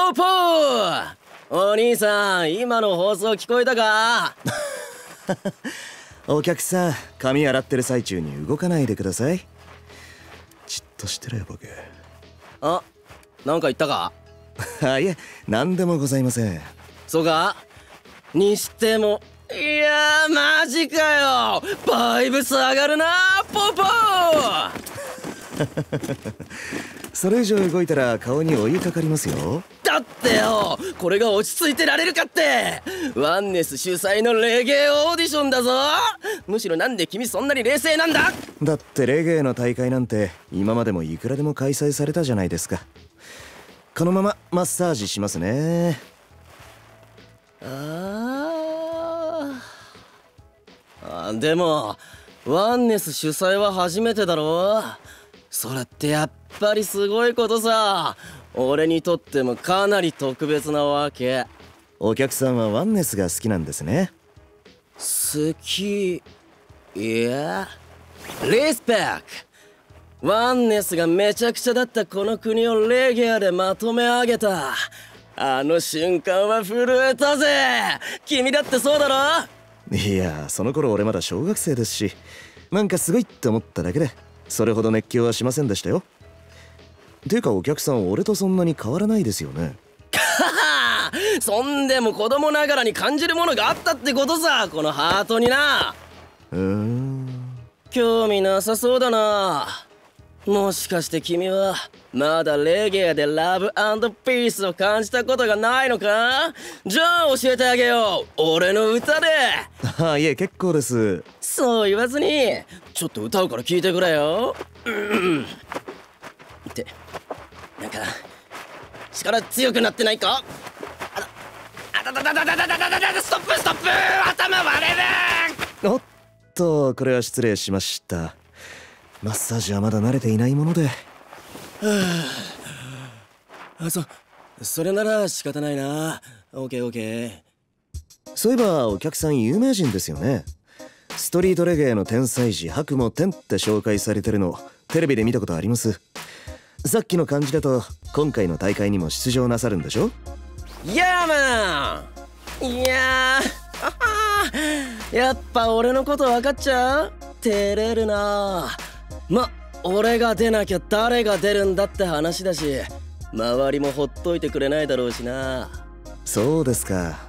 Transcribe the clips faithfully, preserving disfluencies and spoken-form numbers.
ポポー。お兄さん、今の放送聞こえたか？ お客さん、髪洗ってる最中に動かないでください。じっとしてろよボケ。 あ、なんか言ったか？ あ、いえ、何でもございません。 そうか？にしても、いやーマジかよ、バイブス上がるなポポー。 それ以上動いたら顔にお湯かかりますよ。 だってよ、これが落ち着いてられるかって。ワンネス主催のレゲエオーディションだぞ。むしろなんで君そんなに冷静なんだ？ だってレゲエの大会なんて今までもいくらでも開催されたじゃないですか。このままマッサージしますね。 ああ、でもワンネス主催は初めてだろ。それってやっぱりすごいことさ。俺にとってもかなり特別なわけ。 お客さんはワンネスが好きなんですね。 好き、いやリスペクト。ワンネスがめちゃくちゃだったこの国をレゲエでまとめ上げたあの瞬間は震えたぜ。君だってそうだろ？ いや、その頃俺まだ小学生ですし、なんかすごいって思っただけでそれほど熱狂はしませんでしたよ。ていうかお客さん、俺とそんなに変わらないですよね。 そんでも子供ながらに感じるものがあったってことさ、このハートにな。 うーん、 興味なさそうだな。もしかして君はまだレゲエでラブ&ピースを感じたことがないのか？じゃあ教えてあげよう、俺の歌で。 あ、いえ結構です。 そう言わずにちょっと歌うから聞いてくれよ。うんってなんか力強くなってないか？あら、あだだだだだだだだだだ、ストップストップ、頭割れる。 おっと、これは失礼しました。マッサージはまだ慣れていないもので。 あ、そそれなら仕方ないな。オーケーオーケー。 そういえばお客さん有名人ですよね。ストリートレゲエの天才児白も天って紹介されてるのテレビで見たことあります。さっきの感じだと今回の大会にも出場なさるんでしょ？ ヤーマン。いやーやっぱ俺のこと分かっちゃう？照れるな。ま、俺が出なきゃ誰が出るんだって話だし、周りもほっといてくれないだろうしな。 そうですか。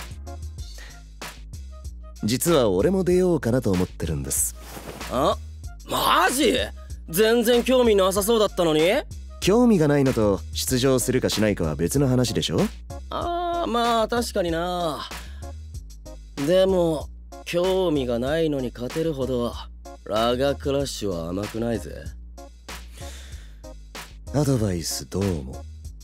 実は俺も出ようかなと思ってるんです。 あ、マジ？全然興味なさそうだったのに？ 興味がないのと出場するかしないかは別の話でしょ？ ああ、まあ確かにな。でも興味がないのに勝てるほどラガクラッシュは甘くないぜ。 アドバイスどうも。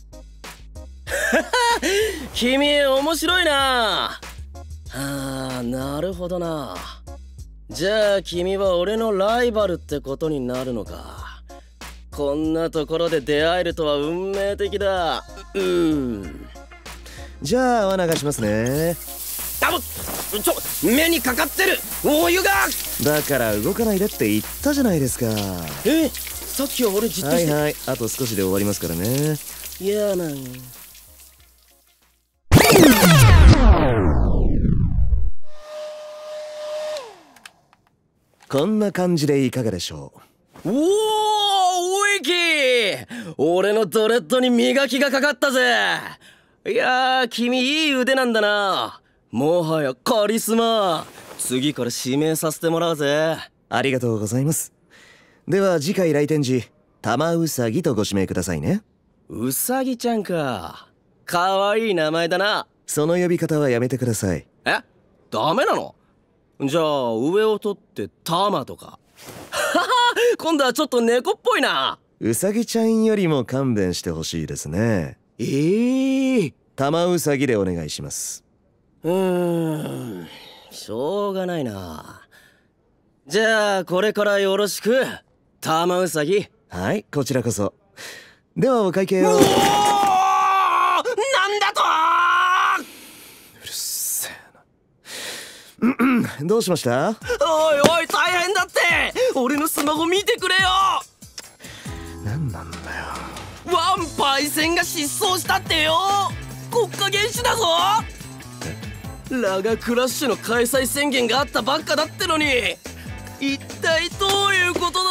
君面白いな。ああ、なるほどな。じゃあ君は俺のライバルってことになるのか。こんなところで出会えるとは運命的だ。うん。 じゃあ泡流しますね。 あぶっ、ちょ、目にかかってるお湯が。 だから動かないでって言ったじゃないですか。 え、さっきは俺じっとして。 はいはい、あと少しで終わりますからね。 いやなん。 こんな感じでいかがでしょう。おー、ウィキー、俺のドレッドに磨きがかかったぜ。いやー、君いい腕なんだな。もはやカリスマ。次から指名させてもらうぜ。 ありがとうございます。では次回来店時、玉うさぎとご指名くださいね。 うさぎちゃんか。かわいい名前だな。 その呼び方はやめてください。 え、ダメなの？じゃあ上を取ってタマとか。はは、今度はちょっと猫っぽいな。 うさぎちゃんよりも勘弁してほしいですね。 ええー、 玉うさぎでお願いします。 うーん、しょうがないな。じゃあこれからよろしく、玉うさぎ。 はい、こちらこそ。ではお会計を。 おー、なんだと。 うるせえな。どうしました？ おいおい、大変だって。俺のスマホ見てくれよ。 なんなんだよ。 ワパイセンが失踪したってよ。国家元首だぞ。ラガクラッシュの開催宣言があったばっかだってのに、一体どういうこと